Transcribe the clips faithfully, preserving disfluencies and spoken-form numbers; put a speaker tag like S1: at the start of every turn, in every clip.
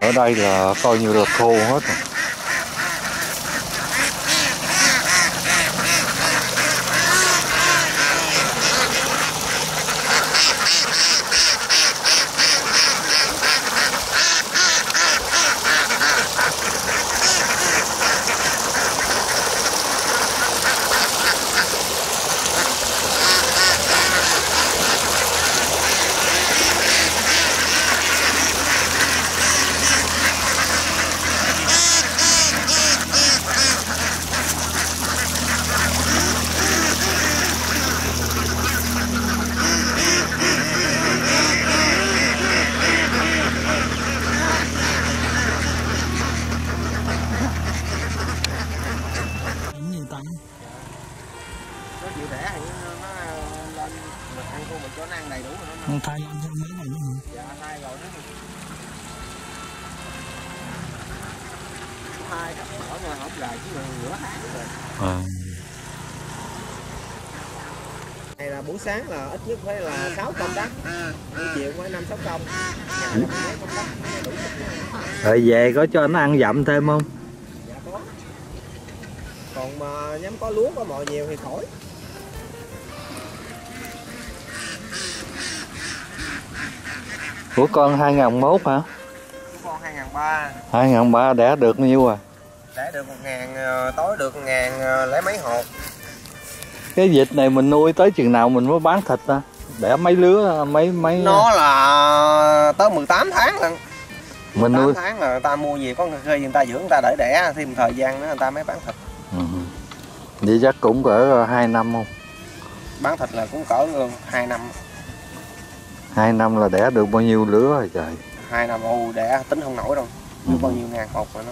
S1: Ở đây là coi như là khô hết rồi.
S2: Thay ăn thêm mấy ngày nữa hả?
S3: Dạ hai rồi nữa. Hai ở nhà hộp dài chứ nửa tháng rồi.
S1: À.
S3: Này là buổi sáng là ít nhất phải là sáu công đất, buổi chiều phải năm sáu công, ngày là mấy công đất đủ.
S1: Rồi về có cho nó ăn dặm thêm không?
S3: Dạ có. Còn mà nhắm có lúa có mồi nhiều thì khỏi.
S1: Của con hai ngàn mốt hả?
S3: Của con hai ngàn ba.
S1: hai ngàn ba đẻ được bao nhiêu à?
S3: Đẻ được một ngàn, tối được một ngàn lấy mấy hột.
S1: Cái vịt này mình nuôi tới chừng nào mình mới bán thịt ta? Đẻ mấy lứa mấy mấy
S3: Nó là tới mười tám tháng lần.
S1: Mình nuôi
S3: tháng là người ta mua gì, có khi người ta dưỡng người ta để đẻ thêm thời gian nữa người ta mới bán thịt.
S1: Ừ. Vậy chắc cũng cỡ hai năm không?
S3: Bán thịt là cũng cỡ hai năm.
S1: hai năm là đẻ được bao nhiêu lứa rồi trời?
S3: hai năm ô đẻ tính không nổi đâu.
S1: Ừ.
S3: Bao nhiêu ngàn hột mà nó.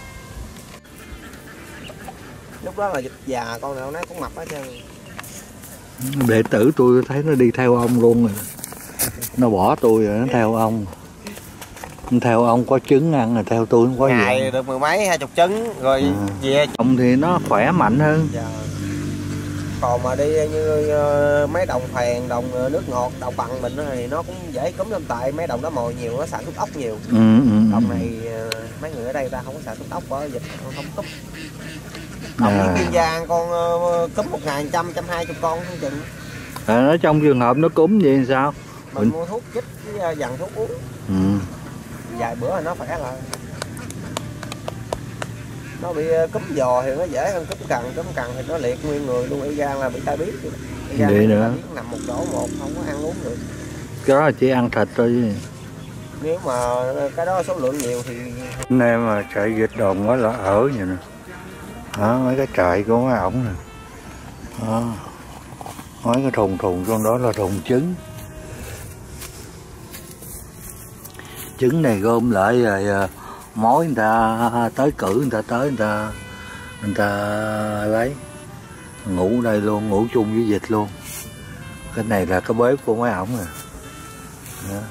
S3: Lúc đó là vịt già con nào nó cũng mập hết trơn.
S1: Đệ tử tôi thấy nó đi theo ông luôn rồi. Nó bỏ tôi rồi nó theo ông. Nó theo ông có trứng ăn rồi theo tôi không có gì.
S3: Ngày được mười mấy hai chục trứng rồi
S1: à.
S3: về.
S1: Ông thì nó khỏe mạnh hơn.
S3: Dạ. Còn mà đi như mấy đồng phèn, đồng nước ngọt, đồng bằng mình thì nó cũng dễ cúm lắm, tại mấy đồng đó mồi nhiều, nó sản xuất ốc nhiều.
S1: Ừ, ừ,
S3: Đồng này mấy người ở đây ta không có sản xuất ốc, bởi dịch không cúm. Đồng
S1: à.
S3: Kiên Giang con cúm một ngày trăm, trăm hai chục con không chừng.
S1: À, nó trong trường hợp nó cúm vậy sao?
S3: Mình, mình mua thuốc chích với dặn thuốc uống.
S1: Ừ.
S3: Vài bữa là nó khỏe lại. Nó bị cúm giò thì nó dễ hơn cúm cằn, cúm cằn thì nó liệt nguyên người luôn, y gan là bị tai biến.
S1: Vậy nữa.
S3: Nằm một chỗ một không có ăn uống được.
S1: Cái đó là chỉ ăn thịt thôi chứ.
S3: Nếu mà cái đó số lượng nhiều thì
S1: Anh em mà trại vịt đồn quá là ở vậy nè. Đó, mấy cái trại của mấy ổng nè. Đó. Mấy cái thùng thùng trong đó là thùng trứng. Trứng này gom lại rồi mối người ta tới cử, người ta tới người ta người ta lấy. Ngủ đây luôn, ngủ chung với vịt luôn. Cái này là cái bếp của mấy ổng nè. Đó.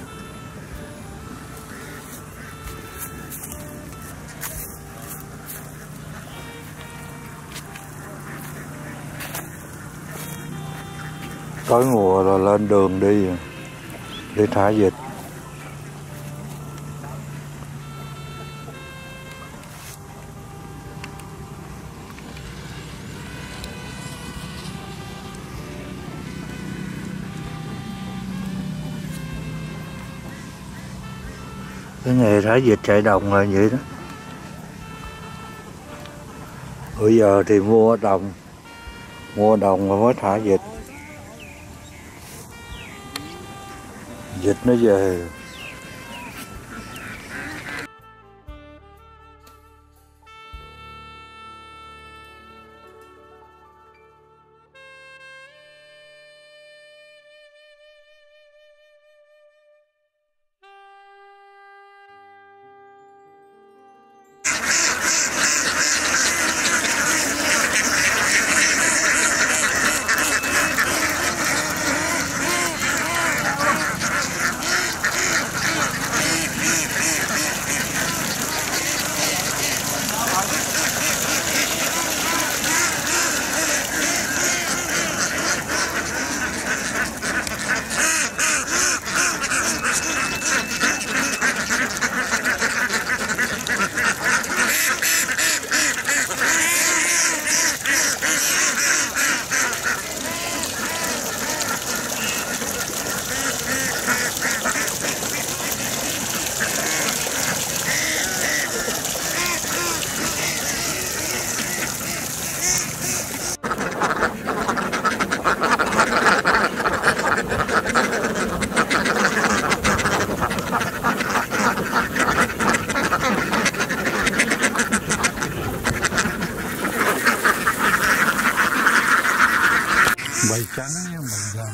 S1: Tới mùa là lên đường đi đi thả vịt. Cái nghề thả vịt chạy đồng là vậy đó. Bây giờ thì mua đồng mua đồng rồi mới thả vịt. Vịt nó về. trắng với màu vàng.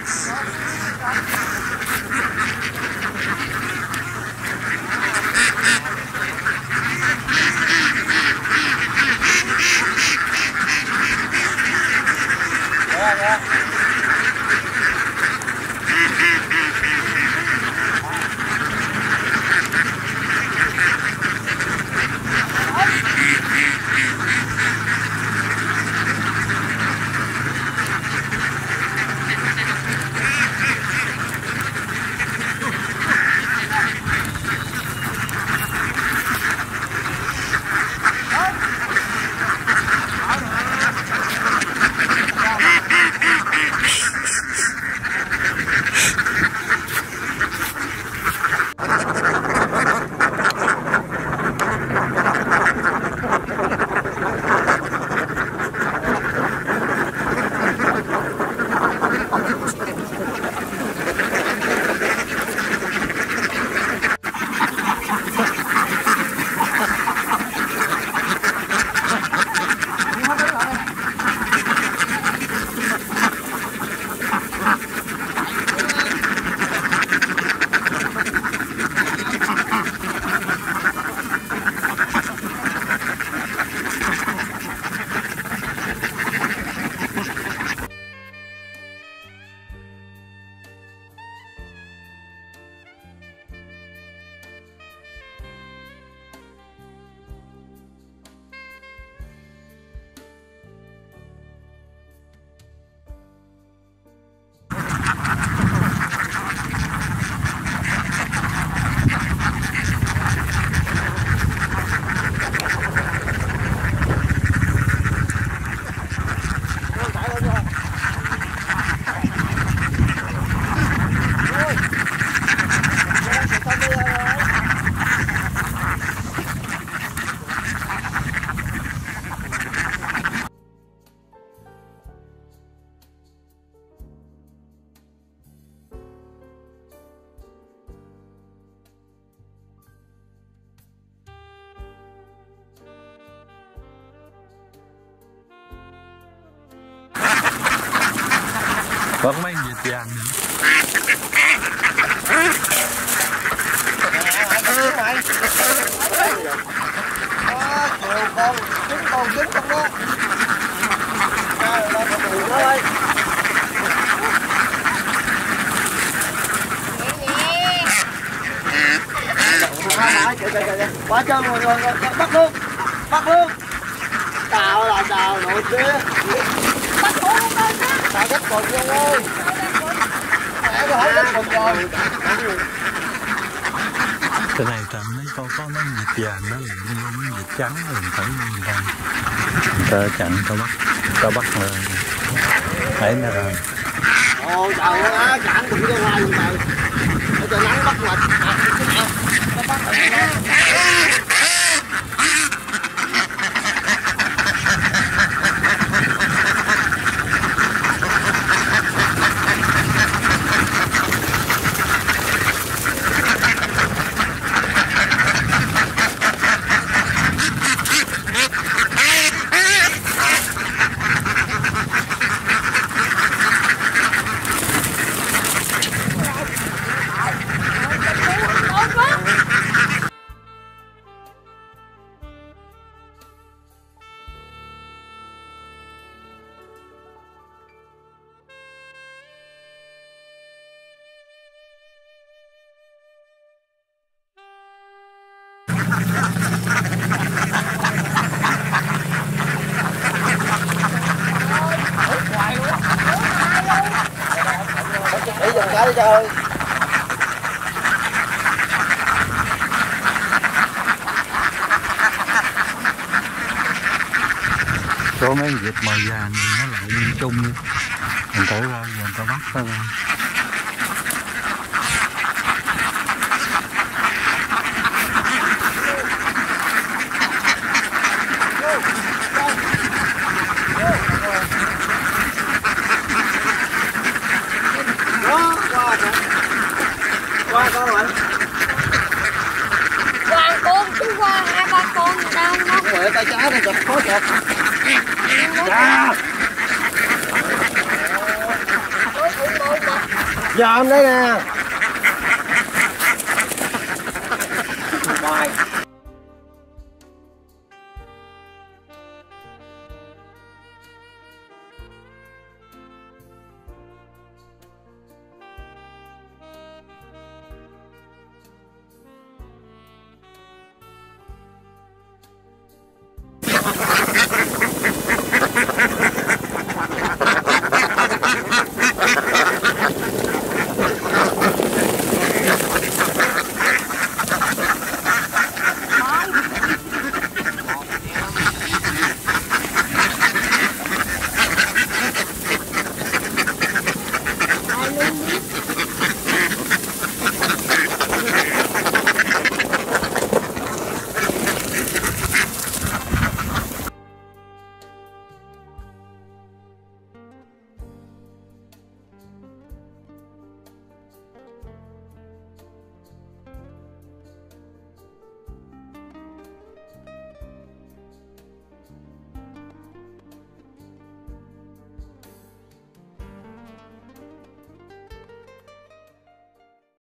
S1: Vẫn mấy vịt vàng nữa.
S3: Con trứng con trứng trong đó. Ơi. Quá chân rồi rồi bắt luôn. Bắt luôn. Đào là đào nội kia. Bắt luôn con đó. Đào đất còn vô ơi. Đào hỏi đất còn rồi.
S1: Cái này tầm mấy con có mấy vịt vàng đó là mấy vịt trắng rồi phải người ta người ta chặn tao bắt tao bắt là thấy nó rồi.
S3: Ôi trời ơi, chặn đừng cho hoài vậy mày. Ở trời nắng bắt mệt. Nó bắt để dừng cái đi trời.
S1: Có mấy vịt màu vàng nó lại liên chung đi. Mình thử ra rồi người ta bắt ra.
S3: Qua con rồi.
S2: Qua con chứ qua hai ba con gì đâu nó.
S3: Quẹo tay trái này chụp khó chụp. Dạ. Giờ em đây nè.